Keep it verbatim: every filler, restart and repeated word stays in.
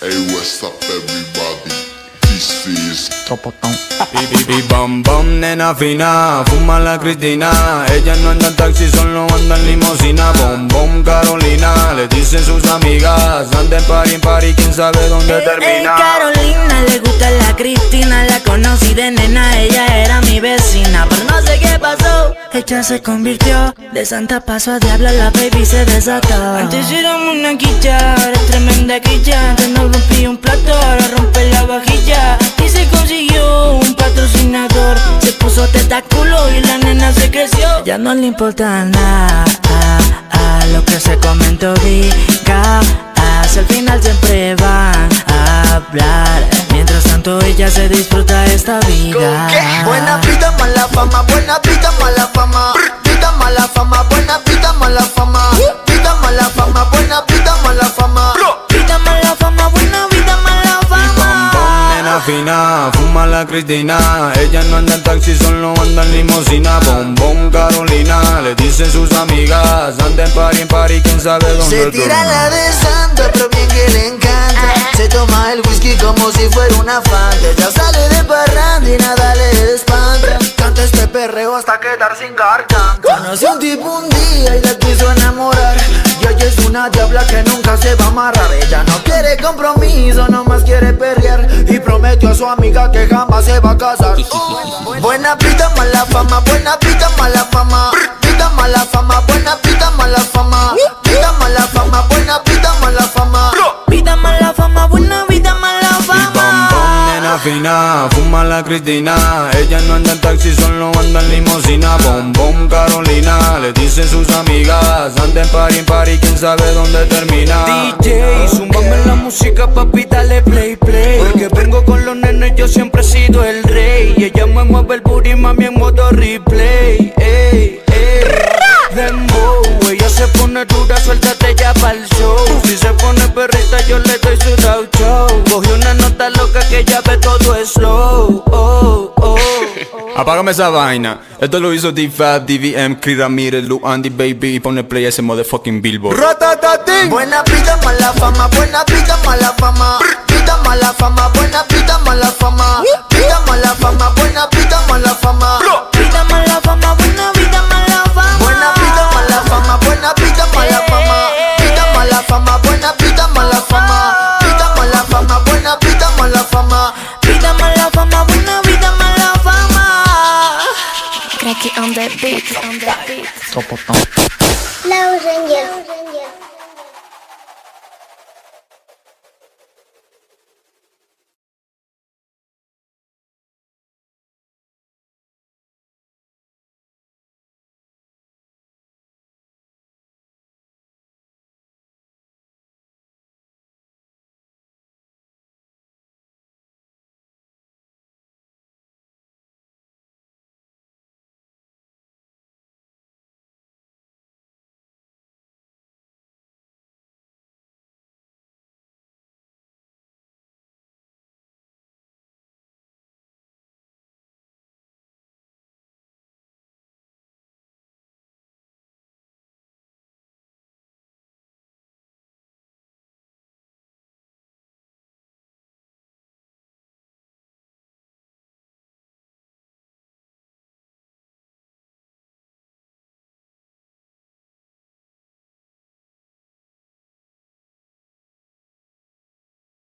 Hey, what's up everybody? This is Topotón. Bi, bam bam, nena fina, fuma la Cristina. Ella no anda en taxi, solo anda en limosina. Bom bom Carolina, le dicen sus amigas. Anda en party en party, quién sabe dónde Ey, termina. ey, Carolina, le gusta la Cristina. La conocí de nena, ella era mi vecina. Pero no sé qué pasó, ella se convirtió. De santa paso a diabla, la baby se desató. Antes éramos una quilla, era tremenda quilla. Antes no rompí un plato, ahora rompe la vajilla. Y se consiguió un patrocinador. Se puso tentáculo y la nena se creció. Ya no le importa nada, ah, ah, lo que se comentó diga. Al final siempre van a hablar. Mientras tanto ella se disfruta esta vida. Buena vida, mala fama, buena vida, mala fama. Vida, mala fama, buena vida, mala fama. Vida, mala fama, buena vida, mala fama. Vida, mala fama, buena vida, mala fama. Nena fina, fuma la Cristina. Ella no anda en taxi, solo anda en limosina. Bom bom Carolina, le dicen sus amigas. Anda en party en party, quién sabe dónde Se tira termina. la de santa, pero bien que le encanta. Se toma el whisky como si fuera una fanta. Ya sale de parranda y nada le espanta. Canta este perreo hasta quedar sin garganta. Conoció un tipo un día y la quiso enamorar. Y ella es una diabla que nunca se va a amarrar. Ella no quiere compromiso, nomás quiere perrear. Y prometió a su amiga que jamás se va a casar. Buena vida, mala fama, buena vida, mala fama. Vida, mala fama, buena vida, mala fama. Vida, mala fama, buena vida, mala fama. Vida, mala fama, buena vida, mala Bam bam, fama. nena fina, fuma la Cristina. Ella no anda en taxi, solo anda en limosina. Bom bom Carolina, le dicen sus amigas. Anda en party en party, quién sabe dónde termina. D J, zumbame la música, papi, dale play, play. Porque vengo con los nenes, yo siempre he sido el rey. Y ella me mueve el booty, mami, en modo replay. Ey, ey, dembow, ella se pone dura, suéltate ya pa'l show. Si se pone perrita, yo le doy su round show. Cogí una nota loca que ya ve todo es slow. Oh, oh. Apágame esa vaina. Esto lo hizo D-Fab, D V M, Chris Ramírez, Lou Andy Baby. Y pone play a ese motherfucking Billboard. Buena vida, mala fama, buena vida, mala fama. Vida, mala fama, buena vida, mala fama. Vida, mala fama, buena vida, mala fama. Vida, mala fama, buena vida, mala fama. Buena vida, mala fama, buena vida, mala fama. Vida, mala fama, buena vida, mala fama. Vida, mala fama, buena vida, mala fama. Vida, mala fama, buena vida, mala fama. Cracky on the beat, on the beat. Topotón. Lounge Angel.